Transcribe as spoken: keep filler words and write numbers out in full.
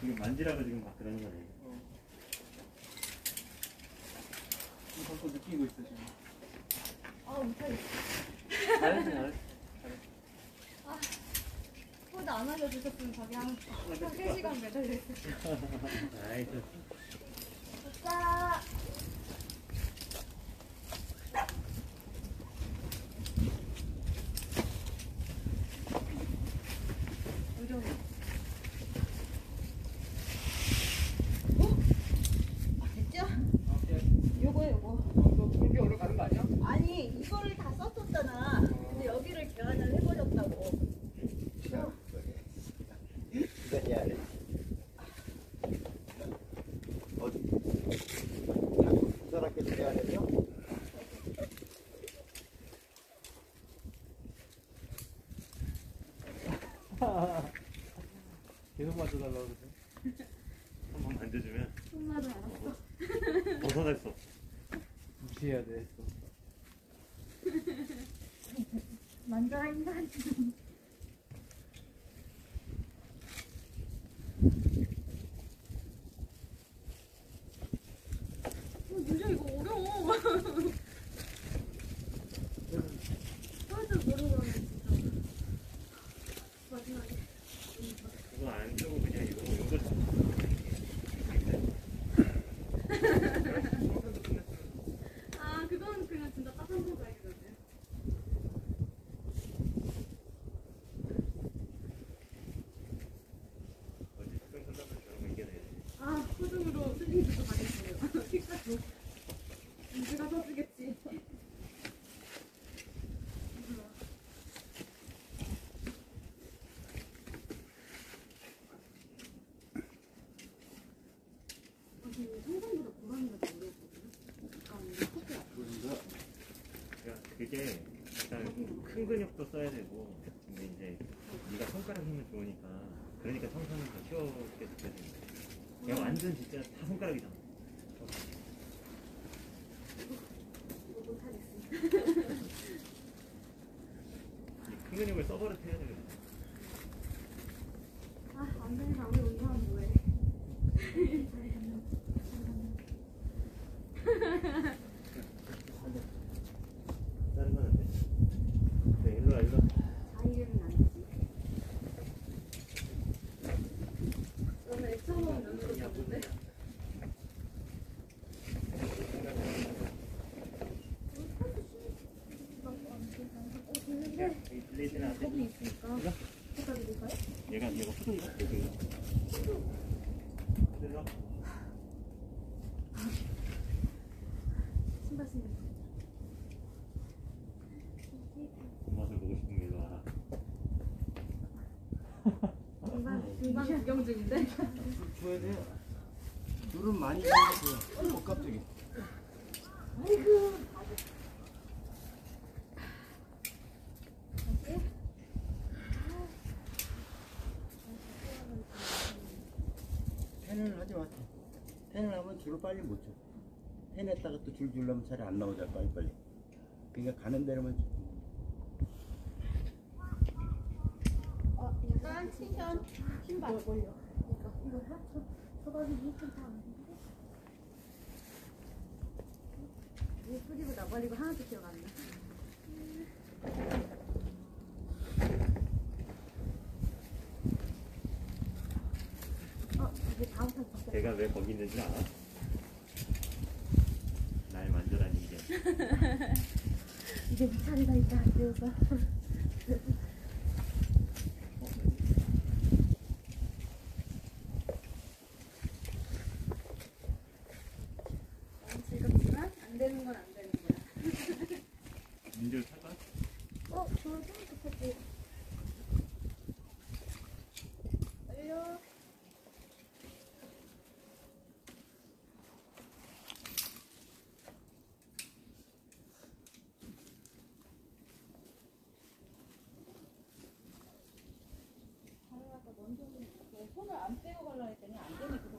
지금 만지라고 지금 막 그러는 거네. 어. 이거 또 느끼고 있어 지금. 아 못하겠어. 잘했지 잘했지. 아 코드 안 알려주셨으면 저기 한 세 시간 매달려 있었어. 아이고. 오빠. 요거야 요거. 너 여기 오래 가는 거 아니야? 아니 이거를 다 썼었잖아. 근데 여기를 교환을 해버렸다고. 기다려야 돼. 어디? 부산학교 들어야 되죠? 계속 맞춰달라고 그러지. 한번 만져주면 손맛을 알았어. 벗어날 수 없어. 무시해야 돼. 또. 만져라 인간. 진짜 이거 어려워. 사실 모르고 진짜. 마지막에. 그거 안 주고 그냥 이거 이거 아 그건 그냥 진짜 따뜻한 거 가야겠네. 어디 특정 선답을 저런 거 이겨내야지. 아 표정으로 스님들도 가겠어요. 픽사도. 인지가 서주겠지. 성공보다 고라니가 더 어려웠거든요. 그러니까 그게 일단 큰 근육도 써야 되고, 근데 이제 네가 손가락 힘은 좋으니까, 그러니까 청소는 더 쉬웠게 느껴지는 거야. 그냥 완전 진짜 다 손가락이잖아. 이거 못하겠어. 이 큰 근육을 써버릇해야 되거든. 아, 안 되니까 우리 운동하면 뭐해. 다른 건 안 돼. 네, 일로 와, 일로 와. 자의는 안 되지. 너는 액션은 연습 줬는데? 야, 여기 블레이드는 안 돼. 겁이 있으니까. 갖다 드릴까요? 얘가, 얘가 후드인가? 여기. 일로 와. 신발 신발. 맛을 보고 싶은 게 일로 와라. 등반, 등반 구경 중인데? 줘야 돼. 물은 많이 줘야 어, 깜짝이야. 아이고. 펜을 하지 마. 펜을 하면 줄을 빨리 못 쳐. 펜에다가 또 줄 줄려면 잘 안 나오잖아, 빨리빨리. 그러니까 가는 대로만 쳐. 어, 일단 신전 신발 올려. 이거 이거 저 저거는 이천 다 왔는데. 이 뿌리고 나발리고 하나도 기억 안 나. 어, 이제 다음 판 진짜. 걔가 왜 거기 있는지 알아? 날 만져라니 이게. 이제 네 차례가 있다 안 배워서. 즐겁지만 안 되는 건 안 되는 거야. 민들 탈까? 어, 저 생각했지. 빨려. 가려다가 먼저 손을 안 빼고 가려 했더니 안 되네.